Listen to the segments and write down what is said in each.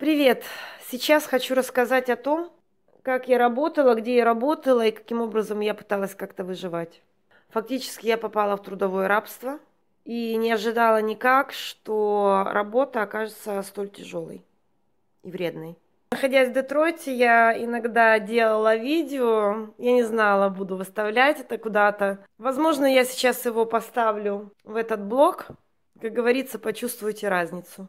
Привет! Сейчас хочу рассказать о том, как я работала, где я работала и каким образом я пыталась как-то выживать. Фактически я попала в трудовое рабство и не ожидала никак, что работа окажется столь тяжелой и вредной. Находясь в Детройте, я иногда делала видео, я не знала, буду выставлять это куда-то. Возможно, я сейчас его поставлю в этот блог. Как говорится, почувствуйте разницу.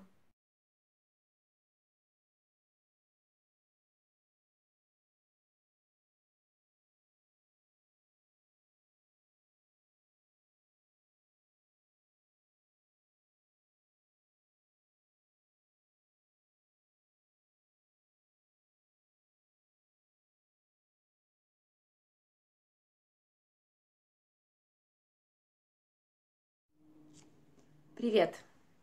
Привет!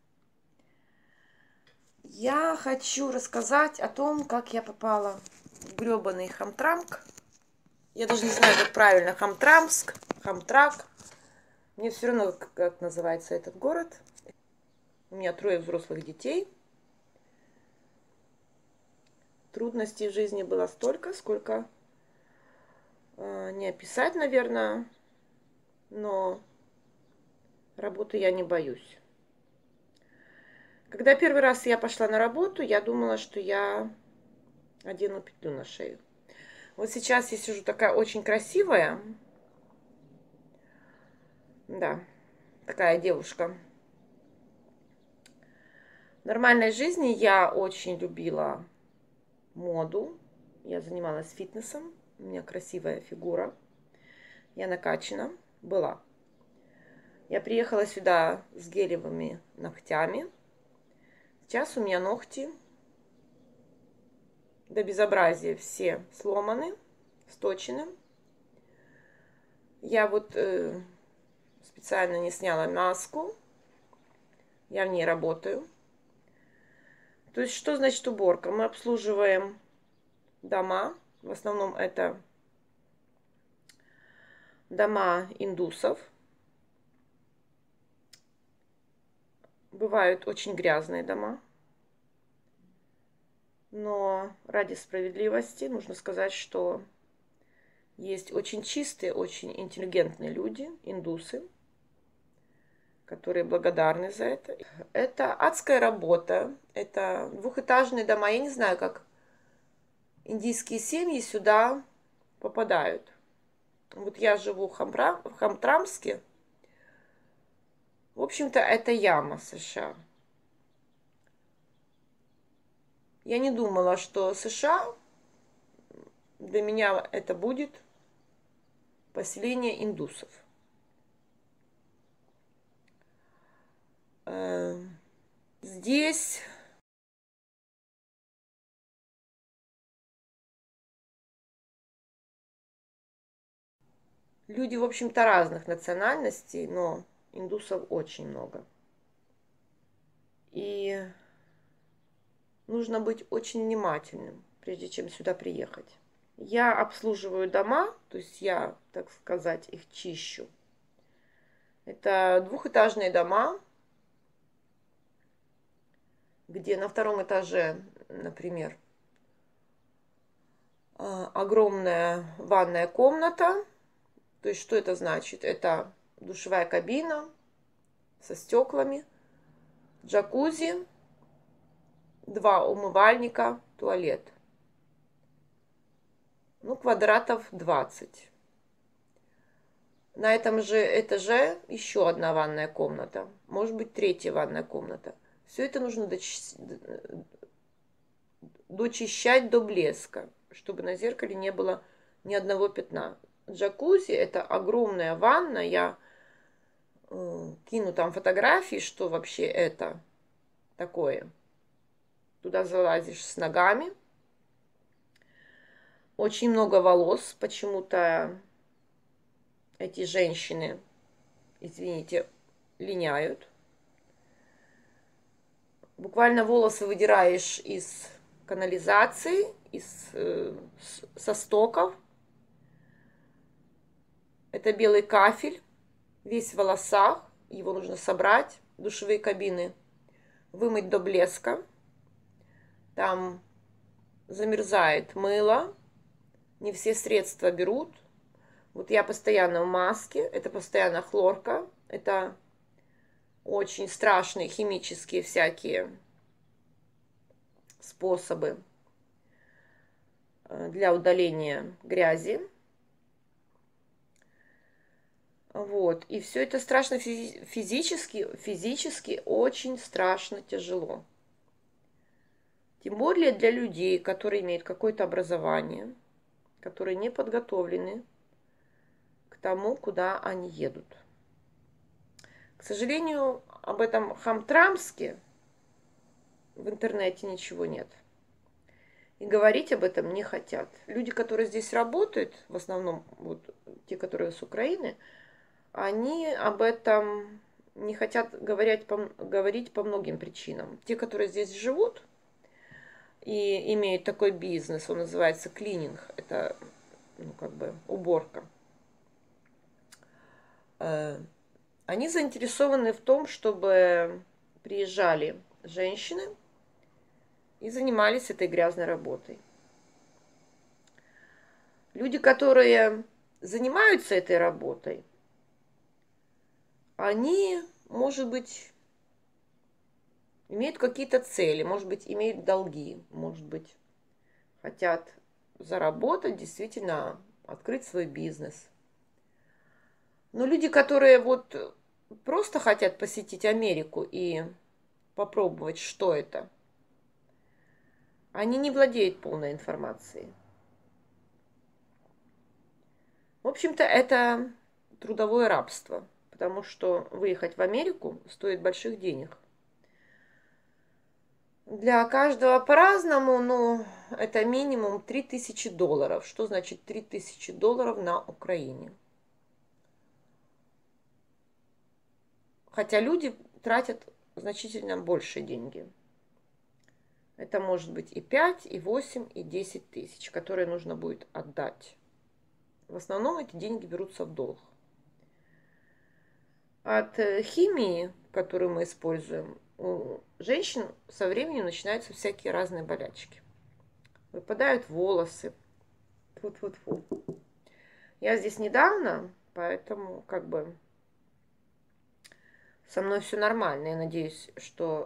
Я хочу рассказать о том, как я попала в грёбаный Хамтрамк. Я даже не знаю, как правильно, Хамтрамск, Хамтрак. Мне все равно, как называется этот город. У меня трое взрослых детей. Трудностей в жизни было столько, сколько не описать, наверное, но работы я не боюсь. Когда первый раз я пошла на работу, я думала, что я одену петлю на шею. Вот сейчас я сижу такая очень красивая. Да, такая девушка. В нормальной жизни я очень любила моду. Я занималась фитнесом. У меня красивая фигура. Я накачана была. Я приехала сюда с гелевыми ногтями. Сейчас у меня ногти до безобразия все сломаны, сточены. Я вот специально не сняла маску. Я в ней работаю. То есть, что значит уборка? Мы обслуживаем дома. В основном это дома индусов. Бывают очень грязные дома. Но ради справедливости нужно сказать, что есть очень чистые, очень интеллигентные люди, индусы, которые благодарны за это. Это адская работа. Это двухэтажные дома. Я не знаю, как индийские семьи сюда попадают. Вот я живу в Хамтрамске. В общем-то, это яма США. Я не думала, что США для меня это будет поселение индусов. Здесь люди, в общем-то, разных национальностей, но индусов очень много. И нужно быть очень внимательным, прежде чем сюда приехать. Я обслуживаю дома, то есть я, так сказать, их чищу. Это двухэтажные дома, где на втором этаже, например, огромная ванная комната. То есть, что это значит? Это душевая кабина со стеклами, джакузи, два умывальника, туалет. Ну, квадратов 20. На этом же этаже еще одна ванная комната. Может быть, третья ванная комната. Все это нужно дочищать до блеска, чтобы на зеркале не было ни одного пятна. Джакузи – это огромная ванна. Я кину там фотографии, что вообще это такое. Туда залазишь с ногами. Очень много волос. Почему-то эти женщины, извините, линяют. Буквально волосы выдираешь из канализации, со стоков. Это белый кафель, весь в волосах. Его нужно собрать. Душевые кабины вымыть до блеска. там замерзает мыло, не все средства берут. Вот я постоянно в маске, это постоянно хлорка, это очень страшные химические всякие способы для удаления грязи. Вот. И все это страшно физически очень страшно тяжело. Тем более для людей, которые имеют какое-то образование, которые не подготовлены к тому, куда они едут. К сожалению, об этом Хамтрамске в интернете ничего нет. И говорить об этом не хотят. Люди, которые здесь работают, в основном вот те, которые с Украины, они об этом не хотят говорить по многим причинам. Те, которые здесь живут и имеют такой бизнес, он называется клининг, это как бы уборка. Они заинтересованы в том, чтобы приезжали женщины и занимались этой грязной работой. Люди, которые занимаются этой работой, они, может быть, имеют какие-то цели, может быть, имеют долги, может быть, хотят заработать, действительно открыть свой бизнес. Но люди, которые вот просто хотят посетить Америку и попробовать, что это, они не владеют полной информацией. В общем-то, это трудовое рабство, потому что выехать в Америку стоит больших денег. Для каждого по-разному, но это минимум $3000. Что значит $3000 на Украине? Хотя люди тратят значительно больше деньги. Это может быть и 5, и 8, и 10 тысяч, которые нужно будет отдать. В основном эти деньги берутся в долг. От химии, которую мы используем, у женщин со временем начинаются всякие разные болячки. Выпадают волосы. Тьфу-тьфу-тьфу. Я здесь недавно, поэтому как бы со мной все нормально. Я надеюсь, что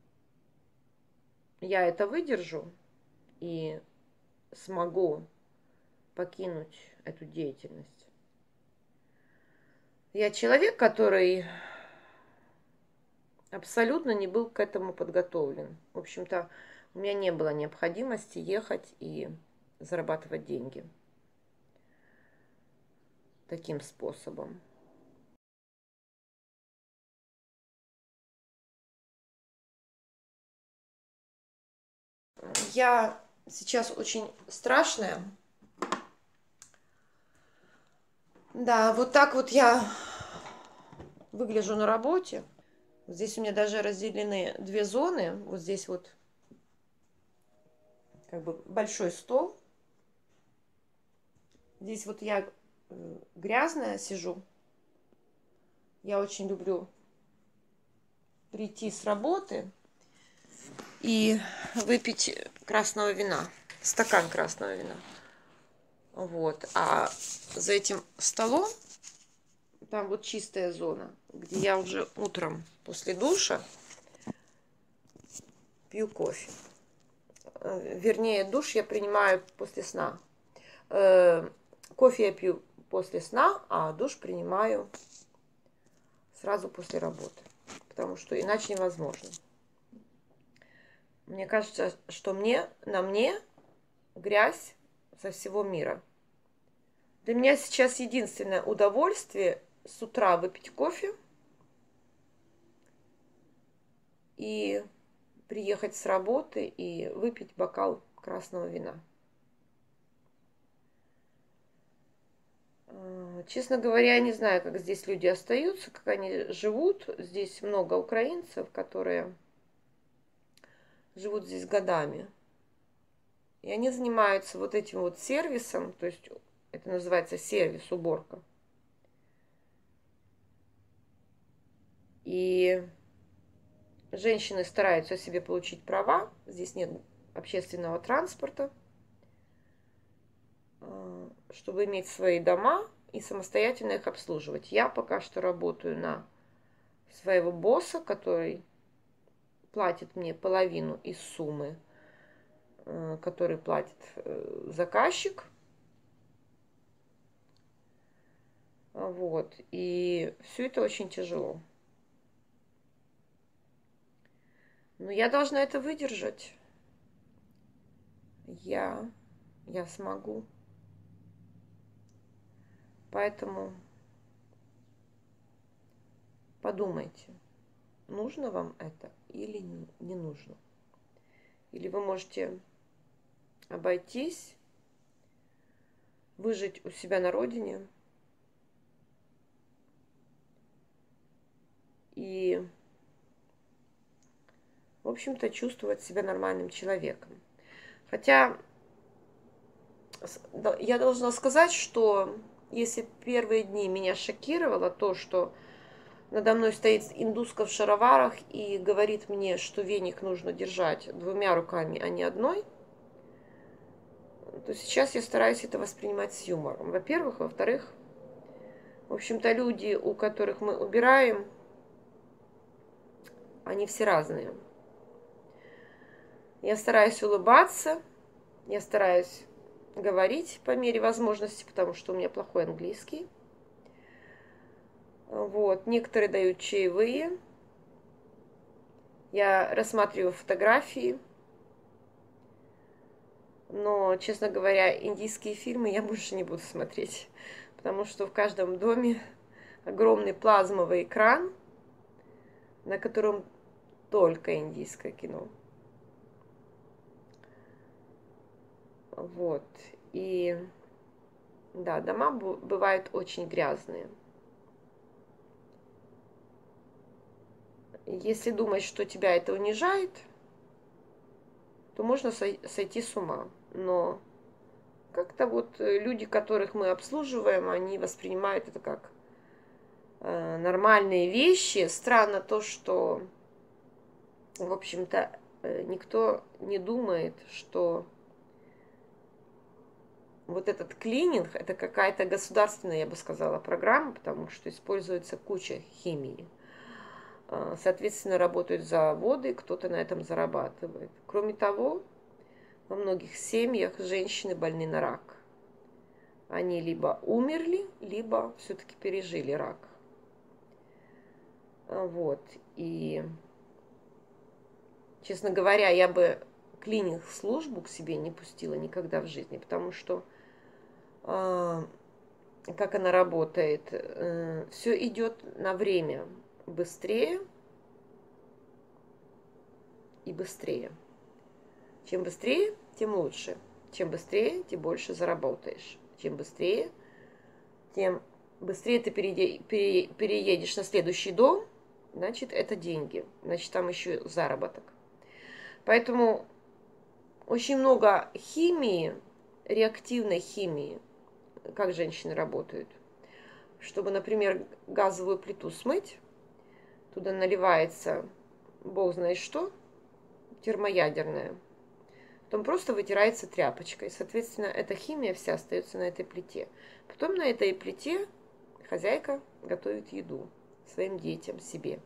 я это выдержу и смогу покинуть эту деятельность. Я человек, который абсолютно не был к этому подготовлен. В общем-то, у меня не было необходимости ехать и зарабатывать деньги таким способом. Я сейчас очень страшная. Да, вот так вот я выгляжу на работе. Здесь у меня даже разделены две зоны. Вот здесь вот как бы большой стол. Здесь вот я грязная сижу. Я очень люблю прийти с работы и выпить красного вина. Стакан красного вина. Вот. А за этим столом там вот чистая зона, где я уже утром после душа пью кофе. Вернее, душ я принимаю после сна. Кофе я пью после сна, а душ принимаю сразу после работы. Потому что иначе невозможно. Мне кажется, что на мне грязь со всего мира. Для меня сейчас единственное удовольствие с утра выпить кофе и приехать с работы и выпить бокал красного вина. Честно говоря, я не знаю, как здесь люди остаются, как они живут. Здесь много украинцев, которые живут здесь годами. И они занимаются вот этим вот сервисом, то есть это называется сервис, уборка. И женщины стараются себе получить права. Здесь нет общественного транспорта, чтобы иметь свои дома и самостоятельно их обслуживать. Я пока что работаю на своего босса, который платит мне половину из суммы, который платит заказчик. Вот. И все это очень тяжело. Но я должна это выдержать. Я смогу. Поэтому подумайте, нужно вам это или не нужно. Или вы можете обойтись, выжить у себя на родине и, в общем-то, чувствовать себя нормальным человеком. Хотя я должна сказать, что если первые дни меня шокировало то, что надо мной стоит индуска в шароварах и говорит мне, что веник нужно держать двумя руками, а не одной, то сейчас я стараюсь это воспринимать с юмором. Во-первых. Во-вторых, в общем-то, люди, у которых мы убираем, они все разные. Я стараюсь улыбаться, я стараюсь говорить по мере возможности, потому что у меня плохой английский. Вот. Некоторые дают чаевые. Я рассматриваю фотографии. Но, честно говоря, индийские фильмы я больше не буду смотреть, потому что в каждом доме огромный плазмовый экран, на котором только индийское кино. Вот. И да, дома бывают очень грязные. Если думать, что тебя это унижает, то можно сойти с ума. Но как-то вот люди, которых мы обслуживаем, они воспринимают это как нормальные вещи. Странно то, что, в общем-то, никто не думает, что вот этот клининг – это какая-то государственная, я бы сказала, программа, потому что используется куча химии. Соответственно, работают заводы, кто-то на этом зарабатывает. Кроме того, во многих семьях женщины больны на рак. Они либо умерли, либо все-таки пережили рак. Вот. И, честно говоря, я бы клининг-службу к себе не пустила никогда в жизни, потому что как она работает, все идет на время быстрее и быстрее. Чем быстрее, тем лучше. Чем быстрее, тем больше заработаешь. Чем быстрее, тем быстрее ты переедешь на следующий дом, значит, это деньги. Значит, там еще заработок. Поэтому очень много химии, реактивной химии, как женщины работают. Чтобы, например, газовую плиту смыть, туда наливается бог знает что, термоядерное. Потом просто вытирается тряпочкой. Соответственно, эта химия вся остается на этой плите. Потом на этой плите хозяйка готовит еду своим детям, себе.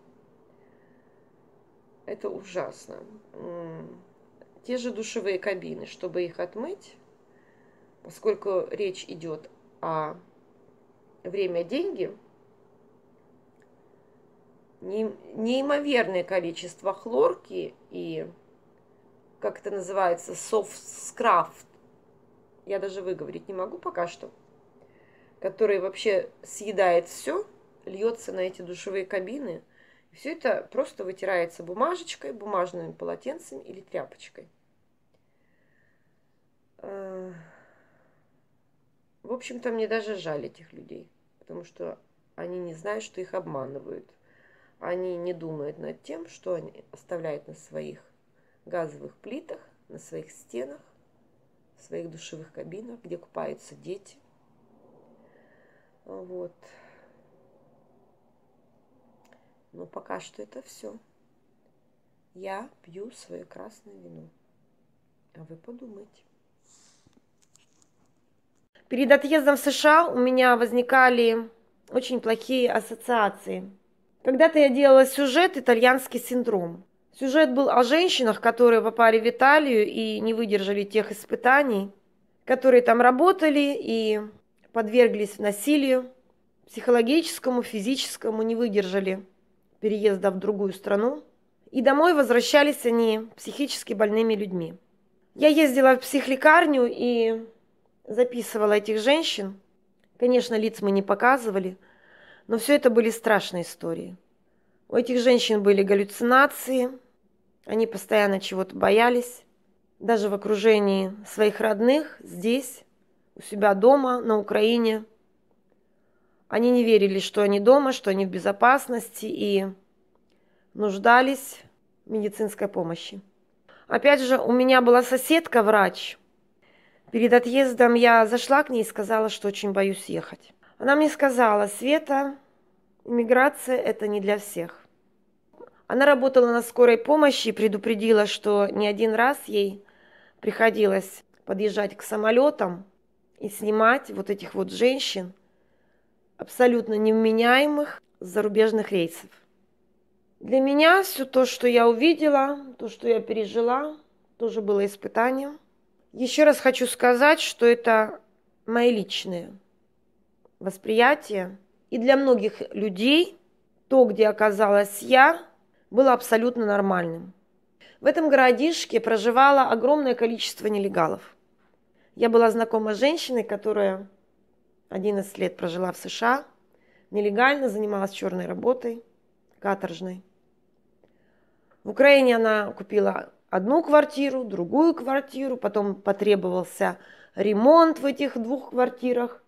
Это ужасно. Те же душевые кабины, чтобы их отмыть, поскольку речь идет о время, деньги, неимоверное количество хлорки и, как это называется, софт-скраб, я даже выговорить не могу пока что, который вообще съедает все, льется на эти душевые кабины, и все это просто вытирается бумажечкой, бумажными полотенцами или тряпочкой. В общем-то, мне даже жаль этих людей, потому что они не знают, что их обманывают. Они не думают над тем, что они оставляют на своих газовых плитах, на своих стенах, в своих душевых кабинах, где купаются дети. Вот. Но пока что это все. Я пью свое красное вино. А вы подумайте. Перед отъездом в США у меня возникали очень плохие ассоциации. Когда-то я делала сюжет «Итальянский синдром». Сюжет был о женщинах, которые попали в Италию и не выдержали тех испытаний, которые там работали и подверглись насилию, психологическому, физическому, не выдержали переезда в другую страну. И домой возвращались они психически больными людьми. Я ездила в психлекарню и записывала этих женщин. Конечно, лиц мы не показывали, но все это были страшные истории. У этих женщин были галлюцинации, они постоянно чего-то боялись. Даже в окружении своих родных, здесь, у себя дома, на Украине. Они не верили, что они дома, что они в безопасности и нуждались в медицинской помощи. Опять же, у меня была соседка, врач. Перед отъездом я зашла к ней и сказала, что очень боюсь ехать. Она мне сказала: Света, иммиграция – это не для всех. Она работала на скорой помощи и предупредила, что не один раз ей приходилось подъезжать к самолетам и снимать вот этих вот женщин, абсолютно невменяемых, с зарубежных рейсов. Для меня все то, что я увидела, то, что я пережила, тоже было испытанием. Еще раз хочу сказать, что это мои личные восприятия. И для многих людей то, где оказалась я, было абсолютно нормальным. В этом городишке проживало огромное количество нелегалов. Я была знакома с женщиной, которая 11 лет прожила в США, нелегально занималась черной работой, каторжной. В Украине она купила одну квартиру, другую квартиру, потом потребовался ремонт в этих двух квартирах.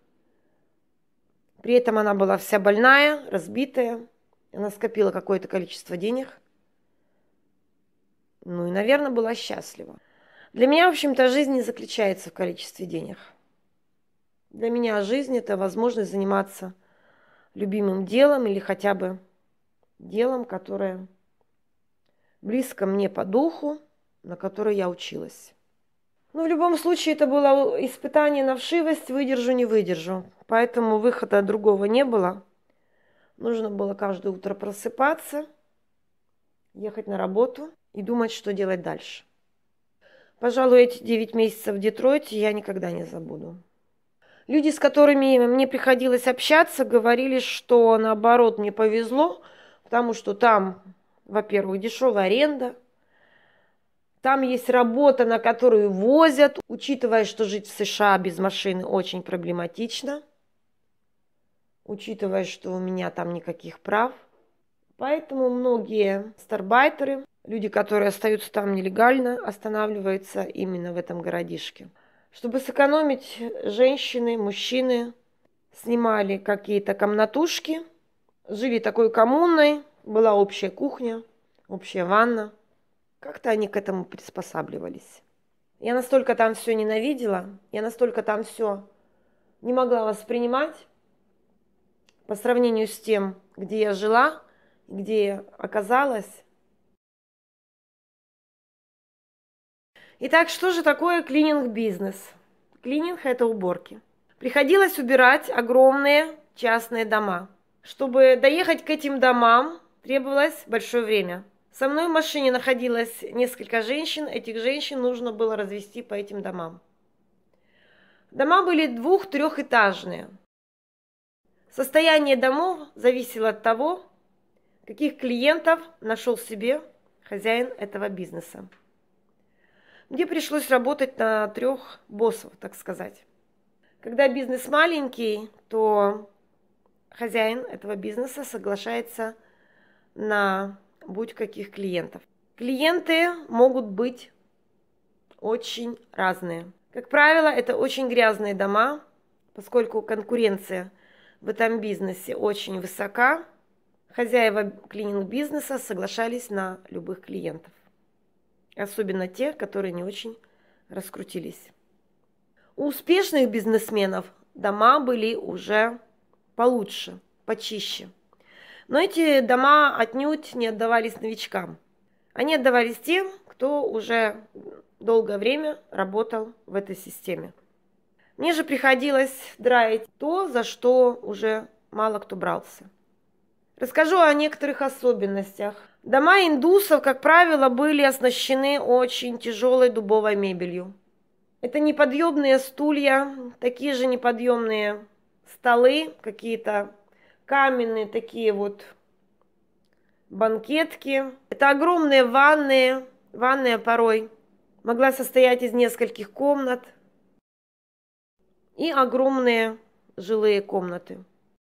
При этом она была вся больная, разбитая, она скопила какое-то количество денег. Ну и, наверное, была счастлива. Для меня, в общем-то, жизнь не заключается в количестве денег. Для меня жизнь – это возможность заниматься любимым делом или хотя бы делом, которое близко мне по духу, на которое я училась. Но в любом случае это было испытание на вшивость, выдержу, не выдержу. Поэтому выхода другого не было. Нужно было каждое утро просыпаться, ехать на работу и думать, что делать дальше. Пожалуй, эти 9 месяцев в Детройте я никогда не забуду. Люди, с которыми мне приходилось общаться, говорили, что наоборот мне повезло, потому что там, во-первых, дешевая аренда, там есть работа, на которую возят, учитывая, что жить в США без машины очень проблематично, учитывая, что у меня там никаких прав. Поэтому многие старбайтеры, люди, которые остаются там нелегально, останавливаются именно в этом городишке. Чтобы сэкономить, женщины, мужчины снимали какие-то комнатушки, жили такой коммуной, была общая кухня, общая ванна. Как-то они к этому приспосабливались. Я настолько там все ненавидела, я настолько там все не могла воспринимать по сравнению с тем, где я жила, где я оказалась. Итак, что же такое клининг-бизнес? Клининг – это уборки. Приходилось убирать огромные частные дома. Чтобы доехать к этим домам, требовалось большое время. Со мной в машине находилось несколько женщин. Этих женщин нужно было развести по этим домам. Дома были 2-3-этажные. Состояние домов зависело от того, каких клиентов нашел себе хозяин этого бизнеса. Мне пришлось работать на 3 боссов, так сказать. Когда бизнес маленький, то хозяин этого бизнеса соглашается на будь каких клиентов. Клиенты могут быть очень разные. Как правило, это очень грязные дома, поскольку конкуренция в этом бизнесе очень высока. Хозяева клининг-бизнеса соглашались на любых клиентов. Особенно те, которые не очень раскрутились. У успешных бизнесменов дома были уже получше, почище. Но эти дома отнюдь не отдавались новичкам. Они отдавались тем, кто уже долгое время работал в этой системе. Мне же приходилось драить то, за что уже мало кто брался. Расскажу о некоторых особенностях. Дома индусов, как правило, были оснащены очень тяжелой дубовой мебелью. Это неподъемные стулья, такие же неподъемные столы, какие-то каменные такие вот банкетки. Это огромные ванны. Ванная порой могла состоять из нескольких комнат. И огромные жилые комнаты.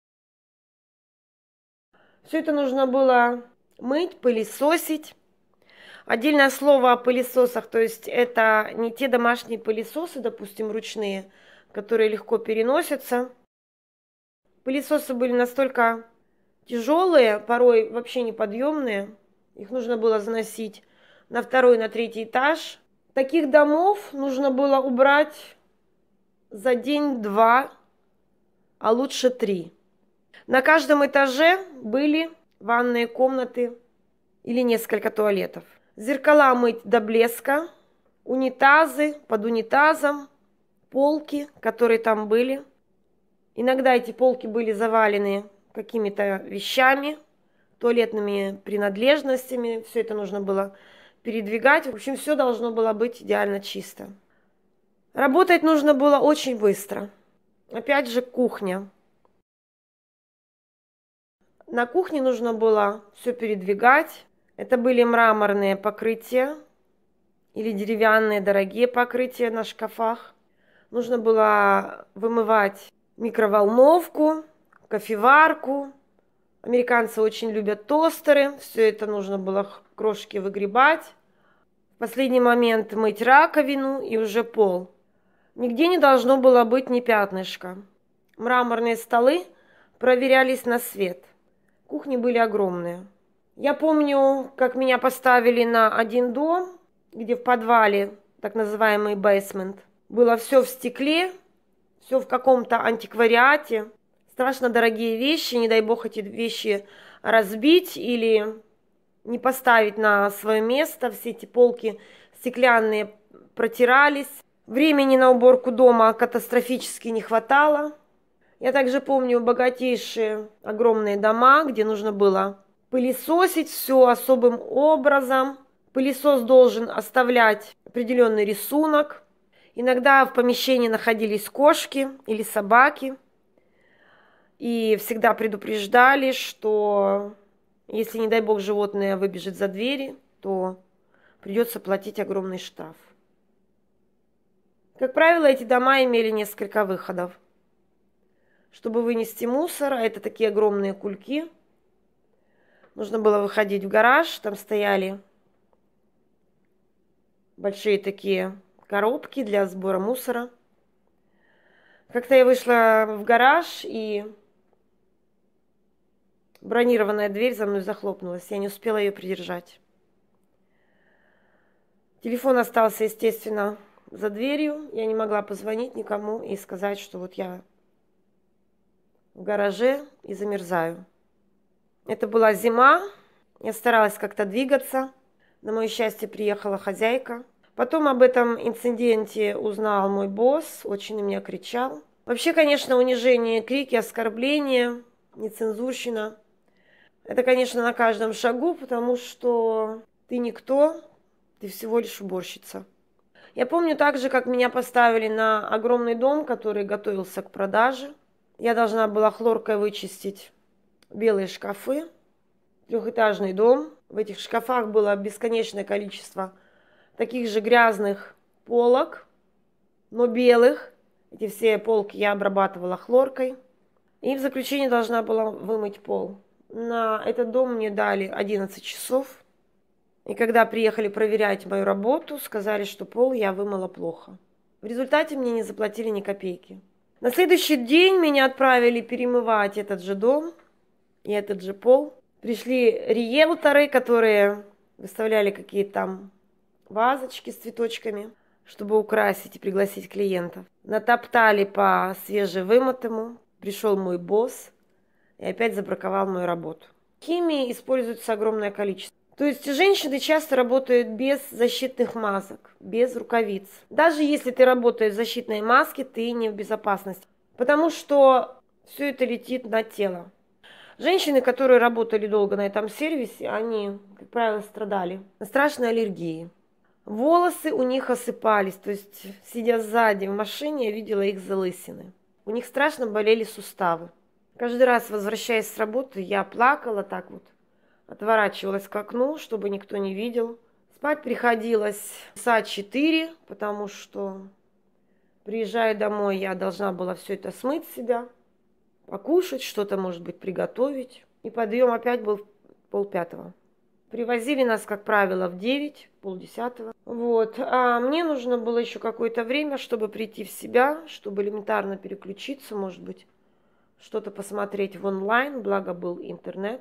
Все это нужно было мыть, пылесосить. Отдельное слово о пылесосах, то есть это не те домашние пылесосы, допустим, ручные, которые легко переносятся. Пылесосы были настолько тяжелые, порой вообще неподъемные. Их нужно было заносить на второй, на третий этаж. Таких домов нужно было убрать за день-два, а лучше 3. На каждом этаже были ванные комнаты или несколько туалетов. Зеркала мыть до блеска, унитазы под унитазом, полки, которые там были. Иногда эти полки были завалены какими-то вещами, туалетными принадлежностями. Все это нужно было передвигать. В общем, все должно было быть идеально чисто. Работать нужно было очень быстро. Опять же, кухня. На кухне нужно было все передвигать. Это были мраморные покрытия или деревянные дорогие покрытия на шкафах. Нужно было вымывать микроволновку, кофеварку. Американцы очень любят тостеры. Все это нужно было крошки выгребать. В последний момент мыть раковину и уже пол. Нигде не должно было быть ни пятнышка. Мраморные столы проверялись на свет. Кухни были огромные. Я помню, как меня поставили на один дом, где в подвале, так называемый бейсмент, было все в стекле, все в каком-то антиквариате. Страшно дорогие вещи, не дай бог эти вещи разбить или не поставить на свое место. Все эти полки стеклянные протирались. Времени на уборку дома катастрофически не хватало. Я также помню богатейшие огромные дома, где нужно было пылесосить все особым образом. Пылесос должен оставлять определенный рисунок. Иногда в помещении находились кошки или собаки. И всегда предупреждали, что если, не дай бог, животное выбежит за двери, то придется платить огромный штраф. Как правило, эти дома имели несколько выходов. Чтобы вынести мусор, а это такие огромные кульки, нужно было выходить в гараж, там стояли большие такие коробки для сбора мусора. Как-то я вышла в гараж, и бронированная дверь за мной захлопнулась. Я не успела ее придержать. Телефон остался, естественно, за дверью. Я не могла позвонить никому и сказать, что вот я в гараже и замерзаю. Это была зима. Я старалась как-то двигаться. На мое счастье, приехала хозяйка. Потом об этом инциденте узнал мой босс. Очень на меня кричал. Вообще, конечно, унижение, крики, оскорбления, нецензурщина. Это, конечно, на каждом шагу, потому что ты никто, ты всего лишь уборщица. Я помню также, как меня поставили на огромный дом, который готовился к продаже. Я должна была хлоркой вычистить белые шкафы. Трехэтажный дом. В этих шкафах было бесконечное количество таких же грязных полок, но белых. Эти все полки я обрабатывала хлоркой. И в заключение должна была вымыть пол. На этот дом мне дали 11 часов. И когда приехали проверять мою работу, сказали, что пол я вымыла плохо. В результате мне не заплатили ни копейки. На следующий день меня отправили перемывать этот же дом и этот же пол. Пришли риэлторы, которые выставляли какие-то там вазочки с цветочками, чтобы украсить и пригласить клиентов. Натоптали по свежевымытому. Пришел мой босс и опять забраковал мою работу. Химии используется огромное количество. То есть женщины часто работают без защитных масок, без рукавиц. Даже если ты работаешь в защитной маске, ты не в безопасности, потому что все это летит на тело. Женщины, которые работали долго на этом сервисе, они, как правило, страдали страшной аллергией. Волосы у них осыпались, то есть, сидя сзади в машине, я видела их залысины. У них страшно болели суставы. Каждый раз, возвращаясь с работы, я плакала так вот, отворачивалась к окну, чтобы никто не видел. Спать приходилось часа 4, потому что, приезжая домой, я должна была все это смыть с себя, покушать, что-то, может быть, приготовить. И подъем опять был в 4:30. Привозили нас, как правило, в 9, 9:30. Вот. А мне нужно было еще какое-то время, чтобы прийти в себя, чтобы элементарно переключиться, может быть, что-то посмотреть в онлайн, благо был интернет.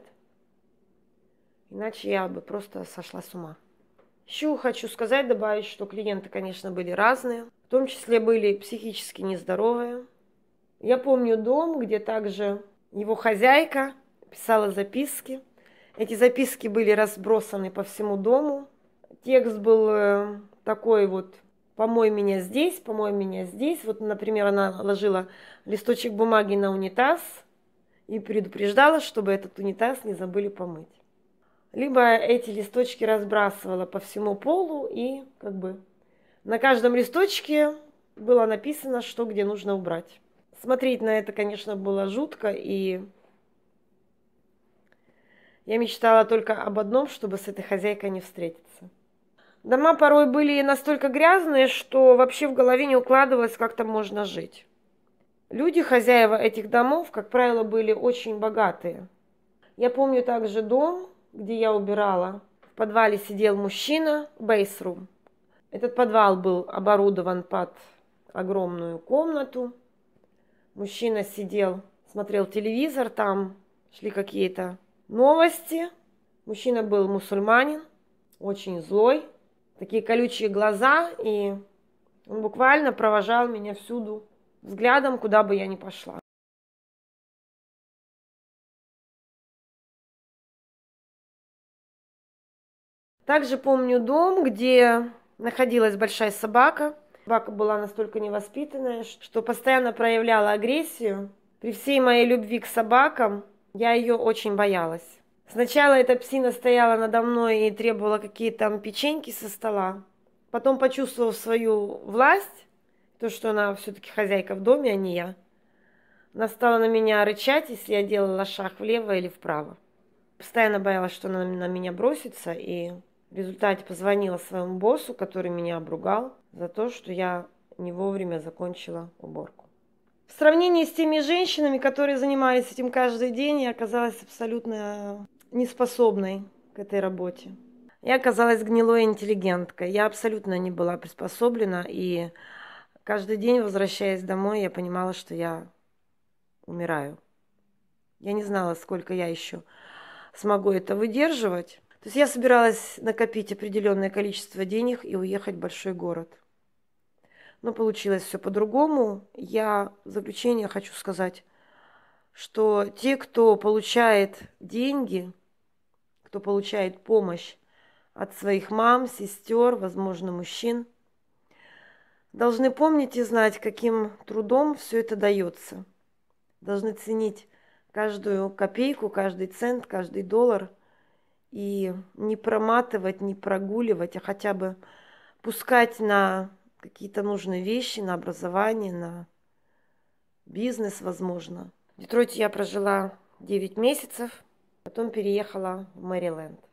Иначе я бы просто сошла с ума. Еще хочу сказать, добавить, что клиенты, конечно, были разные. В том числе были психически нездоровые. Я помню дом, где также его хозяйка писала записки. Эти записки были разбросаны по всему дому. Текст был такой вот: «Помой меня здесь, помой меня здесь». Вот, например, она ложила листочек бумаги на унитаз и предупреждала, чтобы этот унитаз не забыли помыть. Либо эти листочки разбрасывала по всему полу, и как бы на каждом листочке было написано, что где нужно убрать. Смотреть на это, конечно, было жутко, и я мечтала только об одном, чтобы с этой хозяйкой не встретиться. Дома порой были настолько грязные, что вообще в голове не укладывалось, как там можно жить. Люди, хозяева этих домов, как правило, были очень богатые. Я помню также дом, где я убирала. В подвале сидел мужчина, бейсрум. Этот подвал был оборудован под огромную комнату. Мужчина сидел, смотрел телевизор, там шли какие-то новости. Мужчина был мусульманин, очень злой, такие колючие глаза, и он буквально провожал меня всюду взглядом, куда бы я ни пошла. Также помню дом, где находилась большая собака. Собака была настолько невоспитанная, что постоянно проявляла агрессию. При всей моей любви к собакам я ее очень боялась. Сначала эта псина стояла надо мной и требовала какие-то там печеньки со стола. Потом, почувствовав свою власть, то, что она все-таки хозяйка в доме, а не я, она стала на меня рычать, если я делала шаг влево или вправо. Постоянно боялась, что она на меня бросится, и в результате позвонила своему боссу, который меня обругал за то, что я не вовремя закончила уборку. В сравнении с теми женщинами, которые занимались этим каждый день, я оказалась абсолютно неспособной к этой работе. Я оказалась гнилой интеллигенткой. Я абсолютно не была приспособлена, и каждый день, возвращаясь домой, я понимала, что я умираю. Я не знала, сколько я еще смогу это выдерживать. То есть я собиралась накопить определенное количество денег и уехать в большой город. Но получилось все по-другому. Я в заключение хочу сказать, что те, кто получает деньги, кто получает помощь от своих мам, сестер, возможно, мужчин, должны помнить и знать, каким трудом все это дается. Должны ценить каждую копейку, каждый цент, каждый доллар и не проматывать, не прогуливать, а хотя бы пускать на какие-то нужные вещи, на образование, на бизнес, возможно. В Детройте я прожила 9 месяцев, потом переехала в Мэриленд.